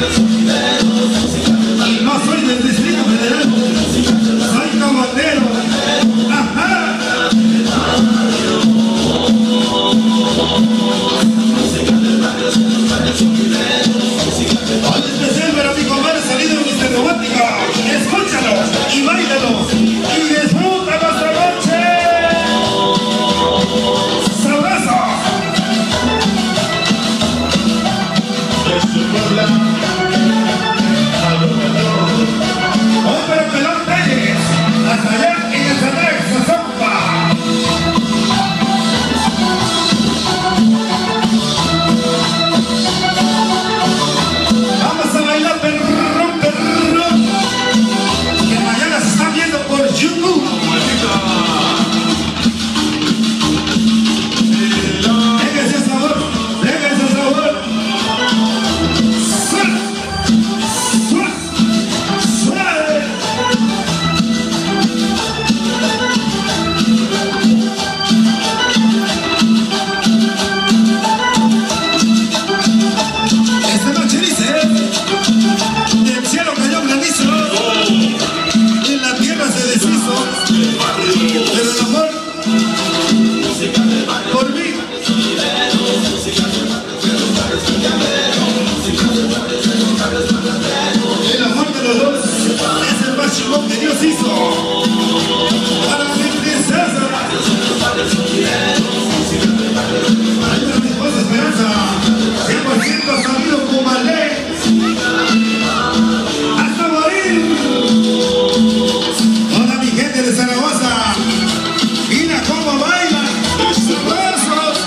Y no soy del Distrito Federal, soy cabotero. Ajá. Hoy especial para mi compadre salido de Mr. Robótica. Escúchalo y báilalo y disfruta nuestra noche. ¡Sabroso! Hoy para Pelón Telles, hasta allá en el Sanex, Zazompa. Vamos a bailar perrón, perrón, que mañana se está viendo por YouTube. Venga ese sabor, venga ese sabor. Suave, suave, suave. Esta noche dice: del cielo cayó granizo, en la tierra se deshizo, pero el amor por mí. El amor de los dos es el más chingón que Dios hizo. Para mi princesa, para mi esposa Esperanza, 100% sabido como ley. Hasta morir. Toda mi gente de Zaragoza, mira cómo baila. ¡Sabrosos!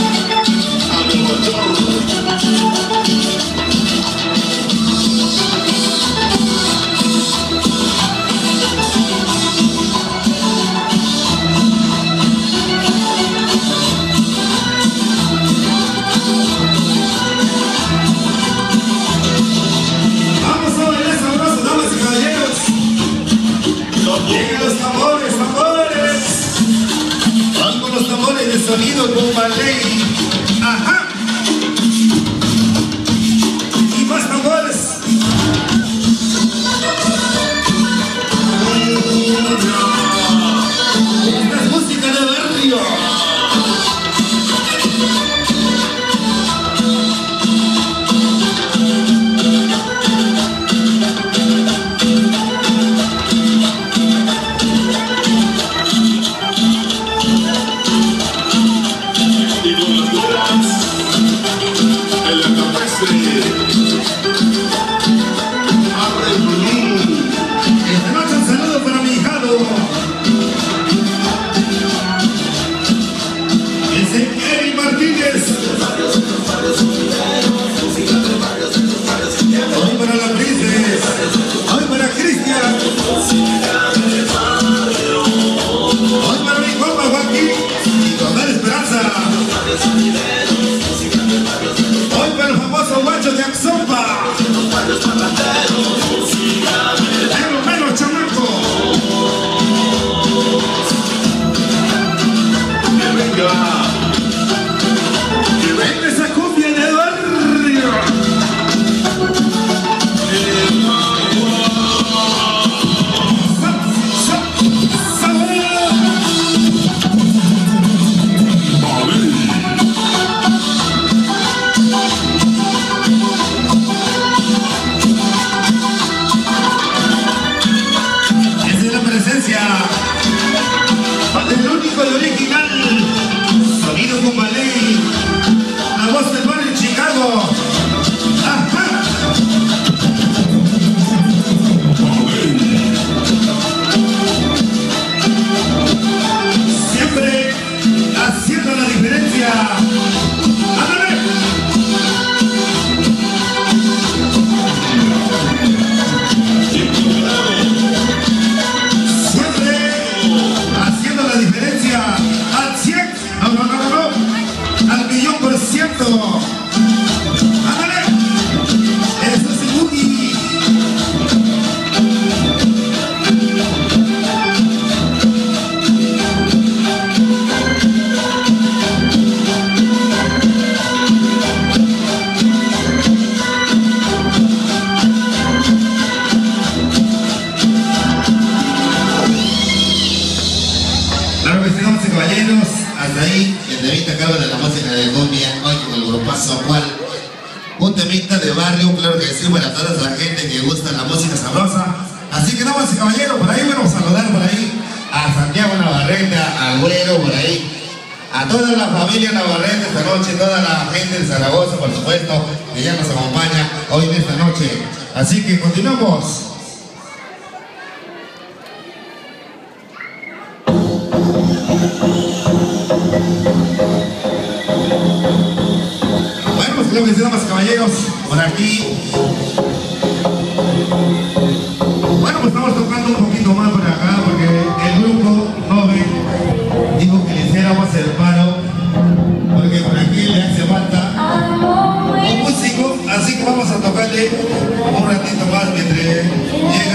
Vamos a bailar sabroso, damas y caballeros. Llegan los tambores, tambores. Van con los tambores de sonido con ballet. Ajá. Y más tambores. Esta es música de barrio. Esta noche un saludo para mi hijado, Ezequiel Martínez. Hoy para la princesa, hoy para Cristian, hoy para mi compa Joaquín y compadre Esperanza, hoy para el famoso guacho de Axompa. Menos chamaco. Que venga esa cumbia de barrio. Esa es la presencia del único y original sonido con ballet, la voz del barrio Chicago. Ajá. Siempre haciendo la diferencia. ¡Ándale! Siempre haciendo la diferencia al 100, no, al 1.000.000%. ¡Ándale! Eso es el boogie. cual un temita de barrio, claro que sí, para toda la gente que gusta la música sabrosa. Así que damas y caballeros, por ahí vamos a saludar por ahí a Santiago Navarrete, al Güero por ahí, a toda la familia Navarrete esta noche, toda la gente de Zaragoza, por supuesto, que ya nos acompaña hoy en esta noche. Así que continuamos. Bueno, pues creo que sí, damas y caballeros, por aquí. Bueno, pues estamos tocando un poquito más por acá porque el grupo Nove dijo que le hiciéramos el paro porque por aquí le hace falta un músico, así que vamos a tocarle un ratito más mientras llega